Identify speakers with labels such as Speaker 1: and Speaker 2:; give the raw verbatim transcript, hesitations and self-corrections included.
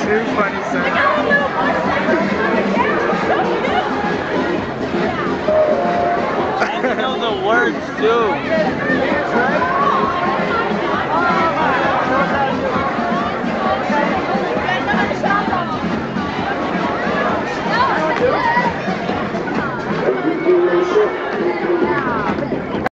Speaker 1: You're funny, son.
Speaker 2: I know the words too.